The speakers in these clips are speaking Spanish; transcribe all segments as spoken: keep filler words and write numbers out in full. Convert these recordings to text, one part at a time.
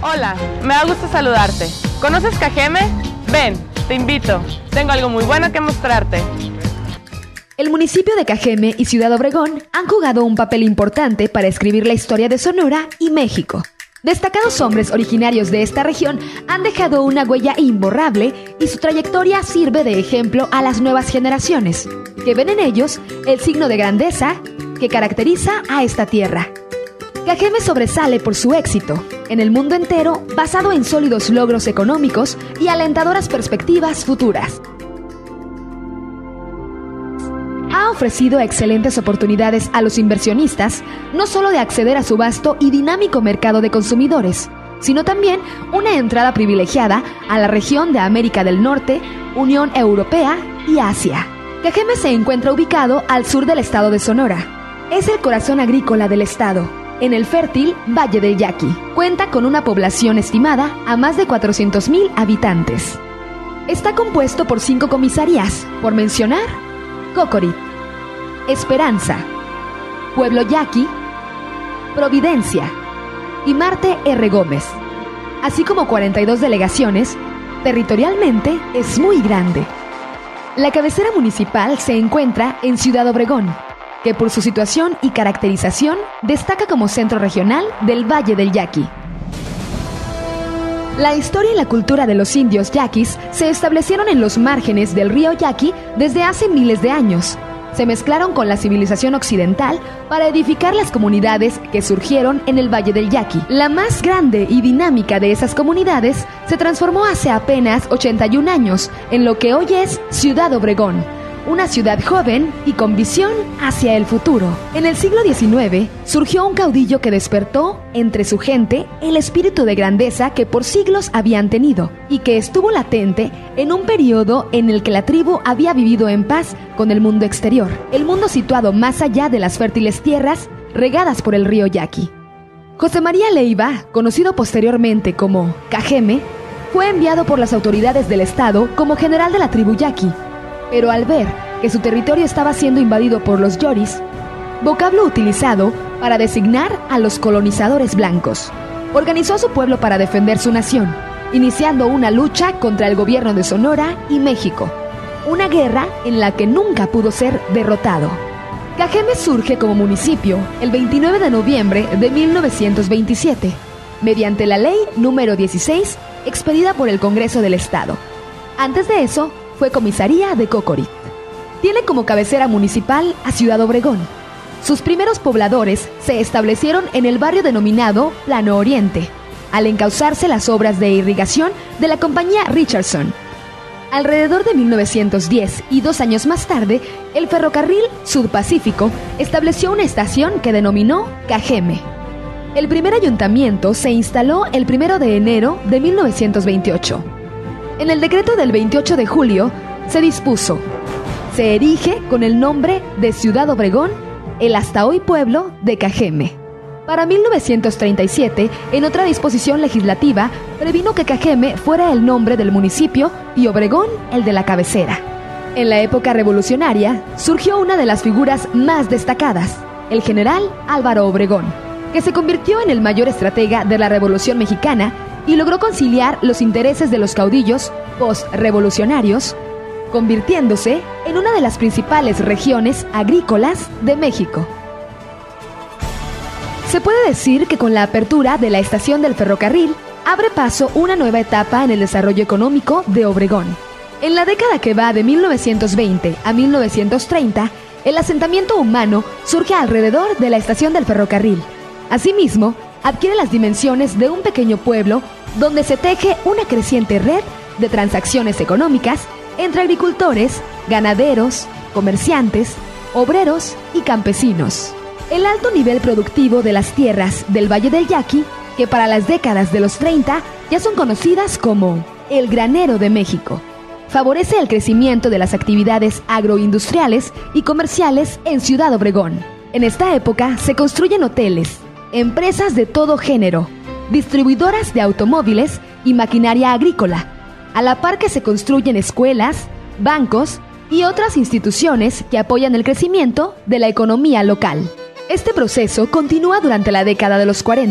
Hola, me da gusto saludarte. ¿Conoces Cajeme? Ven, te invito. Tengo algo muy bueno que mostrarte. El municipio de Cajeme y Ciudad Obregón han jugado un papel importante para escribir la historia de Sonora y México. Destacados hombres originarios de esta región han dejado una huella imborrable y su trayectoria sirve de ejemplo a las nuevas generaciones, que ven en ellos el signo de grandeza que caracteriza a esta tierra. Cajeme sobresale por su éxito en el mundo entero, basado en sólidos logros económicos y alentadoras perspectivas futuras. Ha ofrecido excelentes oportunidades a los inversionistas, no solo de acceder a su vasto y dinámico mercado de consumidores, sino también una entrada privilegiada a la región de América del Norte, Unión Europea y Asia. Cajeme se encuentra ubicado al sur del estado de Sonora. Es el corazón agrícola del estado, en el fértil Valle del Yaqui. Cuenta con una población estimada a más de cuatrocientos mil habitantes. Está compuesto por cinco comisarías, por mencionar: Cocorit, Esperanza, Pueblo Yaqui, Providencia y Marte R. Gómez, así como cuarenta y dos delegaciones. Territorialmente es muy grande. La cabecera municipal se encuentra en Ciudad Obregón, que por su situación y caracterización destaca como centro regional del Valle del Yaqui. La historia y la cultura de los indios yaquis se establecieron en los márgenes del río Yaqui desde hace miles de años. Se mezclaron con la civilización occidental para edificar las comunidades que surgieron en el Valle del Yaqui. La más grande y dinámica de esas comunidades se transformó hace apenas ochenta y un años en lo que hoy es Ciudad Obregón, una ciudad joven y con visión hacia el futuro. En el siglo diecinueve surgió un caudillo que despertó entre su gente el espíritu de grandeza que por siglos habían tenido y que estuvo latente en un periodo en el que la tribu había vivido en paz con el mundo exterior, el mundo situado más allá de las fértiles tierras regadas por el río Yaqui. José María Leiva, conocido posteriormente como Cajeme, fue enviado por las autoridades del estado como general de la tribu Yaqui. Pero al ver que su territorio estaba siendo invadido por los yoris, vocablo utilizado para designar a los colonizadores blancos, organizó a su pueblo para defender su nación, iniciando una lucha contra el gobierno de Sonora y México, una guerra en la que nunca pudo ser derrotado. Cajeme surge como municipio el veintinueve de noviembre de mil novecientos veintisiete, mediante la ley número dieciséis expedida por el Congreso del Estado. Antes de eso, fue comisaría de Cocorit. Tiene como cabecera municipal a Ciudad Obregón. Sus primeros pobladores se establecieron en el barrio denominado Plano Oriente, al encauzarse las obras de irrigación de la compañía Richardson. Alrededor de mil novecientos diez y dos años más tarde, el ferrocarril Sud-Pacífico estableció una estación que denominó Cajeme. El primer ayuntamiento se instaló el primero de enero de mil novecientos veintiocho. En el decreto del veintiocho de julio se dispuso: se erige con el nombre de Ciudad Obregón el hasta hoy pueblo de Cajeme. Para mil novecientos treinta y siete, en otra disposición legislativa, previno que Cajeme fuera el nombre del municipio y Obregón el de la cabecera. En la época revolucionaria surgió una de las figuras más destacadas, el general Álvaro Obregón, que se convirtió en el mayor estratega de la Revolución Mexicana y logró conciliar los intereses de los caudillos post-revolucionarios, convirtiéndose en una de las principales regiones agrícolas de México. Se puede decir que con la apertura de la estación del ferrocarril abre paso una nueva etapa en el desarrollo económico de Obregón. En la década que va de mil novecientos veinte a mil novecientos treinta, el asentamiento humano surge alrededor de la estación del ferrocarril. Asimismo, adquiere las dimensiones de un pequeño pueblo donde se teje una creciente red de transacciones económicas entre agricultores, ganaderos, comerciantes, obreros y campesinos. El alto nivel productivo de las tierras del Valle del Yaqui, que para las décadas de los treinta ya son conocidas como el granero de México, favorece el crecimiento de las actividades agroindustriales y comerciales en Ciudad Obregón. En esta época se construyen hoteles, empresas de todo género, distribuidoras de automóviles y maquinaria agrícola, a la par que se construyen escuelas, bancos y otras instituciones que apoyan el crecimiento de la economía local. Este proceso continúa durante la década de los cuarenta,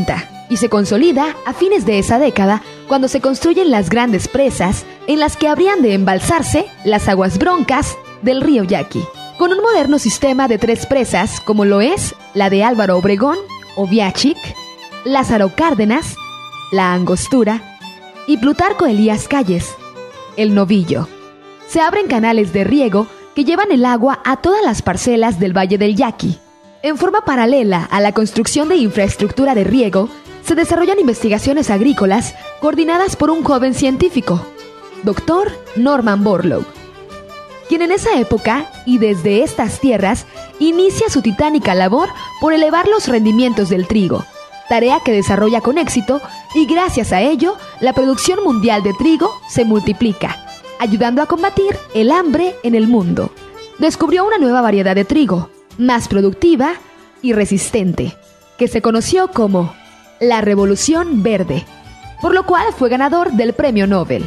y se consolida a fines de esa década cuando se construyen las grandes presas en las que habrían de embalsarse las aguas broncas del río Yaqui. Con un moderno sistema de tres presas como lo es la de Álvaro Obregón, Oviachic, Lázaro Cárdenas, La Angostura y Plutarco Elías Calles, El Novillo. Se abren canales de riego que llevan el agua a todas las parcelas del Valle del Yaqui. En forma paralela a la construcción de infraestructura de riego, se desarrollan investigaciones agrícolas coordinadas por un joven científico, doctor Norman Borlaug, quien en esa época y desde estas tierras inicia su titánica labor por elevar los rendimientos del trigo, tarea que desarrolla con éxito y gracias a ello la producción mundial de trigo se multiplica, ayudando a combatir el hambre en el mundo. Descubrió una nueva variedad de trigo, más productiva y resistente, que se conoció como la Revolución Verde, por lo cual fue ganador del Premio Nobel.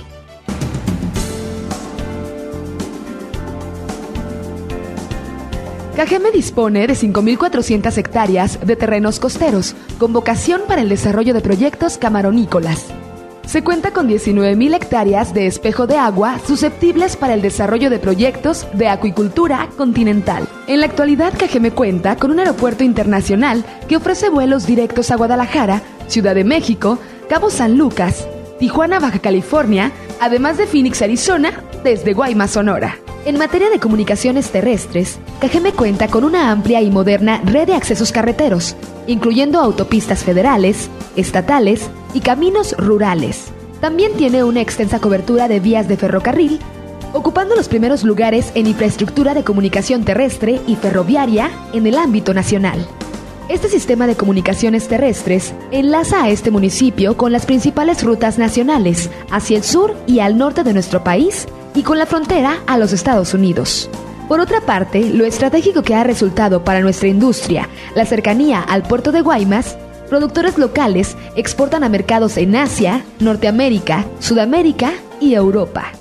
Cajeme dispone de cinco mil cuatrocientas hectáreas de terrenos costeros, con vocación para el desarrollo de proyectos camaronícolas. Se cuenta con diecinueve mil hectáreas de espejo de agua susceptibles para el desarrollo de proyectos de acuicultura continental. En la actualidad, Cajeme cuenta con un aeropuerto internacional que ofrece vuelos directos a Guadalajara, Ciudad de México, Cabo San Lucas, Tijuana, Baja California, además de Phoenix, Arizona, desde Guaymas, Sonora. En materia de comunicaciones terrestres, Cajeme cuenta con una amplia y moderna red de accesos carreteros, incluyendo autopistas federales, estatales y caminos rurales. También tiene una extensa cobertura de vías de ferrocarril, ocupando los primeros lugares en infraestructura de comunicación terrestre y ferroviaria en el ámbito nacional. Este sistema de comunicaciones terrestres enlaza a este municipio con las principales rutas nacionales hacia el sur y al norte de nuestro país y con la frontera a los Estados Unidos. Por otra parte, lo estratégico que ha resultado para nuestra industria la cercanía al puerto de Guaymas, productores locales exportan a mercados en Asia, Norteamérica, Sudamérica y Europa.